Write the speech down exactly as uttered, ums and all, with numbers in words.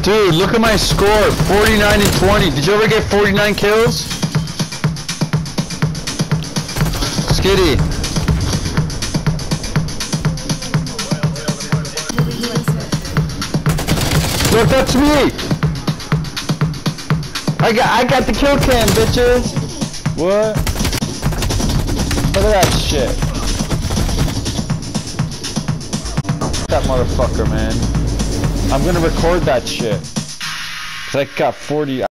Dude, look at my score, forty-nine and twenty. Did you ever get forty-nine kills? Skitty. Don't touch me! I got I got the kill cam, bitches! What? Look at that shit. That motherfucker, man. I'm gonna record that shit. Cause I got forty